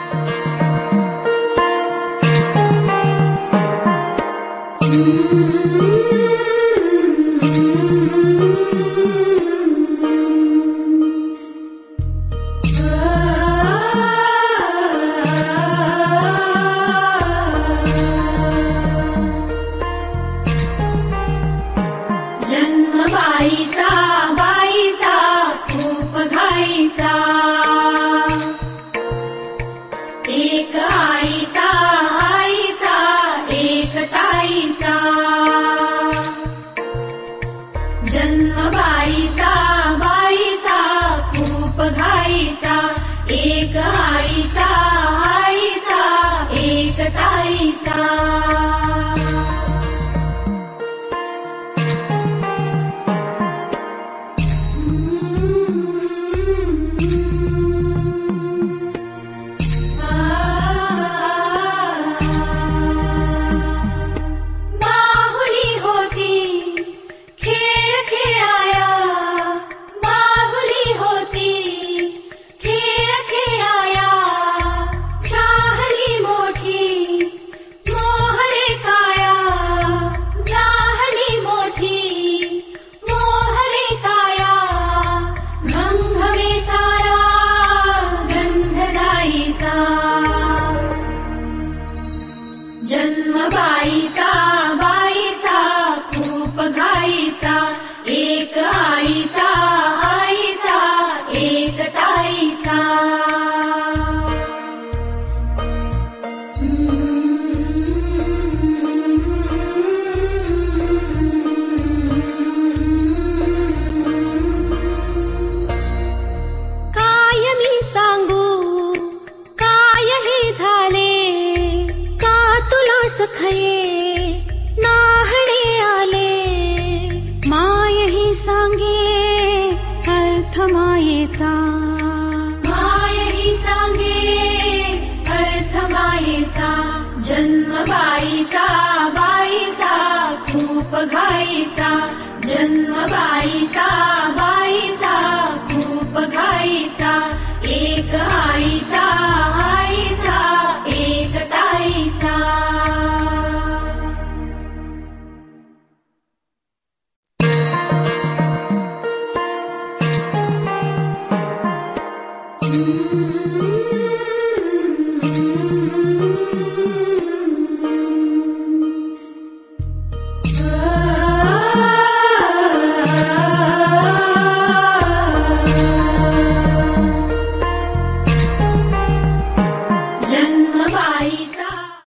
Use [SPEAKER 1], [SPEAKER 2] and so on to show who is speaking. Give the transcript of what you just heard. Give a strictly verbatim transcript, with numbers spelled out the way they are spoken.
[SPEAKER 1] बाईचा बाईचा खूप घाईचा, एक आईचा आईचा एक ताईचा, जन्म बाईचा बाईचा खूप घाईचा, एक आईचा आईचा एक ताईचा। जन्म बाईचा बाईचा खूप घाईचा, एक आईचा आईचा एक ताईचा।
[SPEAKER 2] काय मी सांगू काय हे झाले, सखये नाहणे आले, माय ही सांगे अर्थ मायेचा,
[SPEAKER 1] माय ही सांगे अर्थ मायेचा। जन्म बाईचा बाईचा खूप घाईचा, जन्म बाईचा बाईचा खूप घाईचा, एक आईचा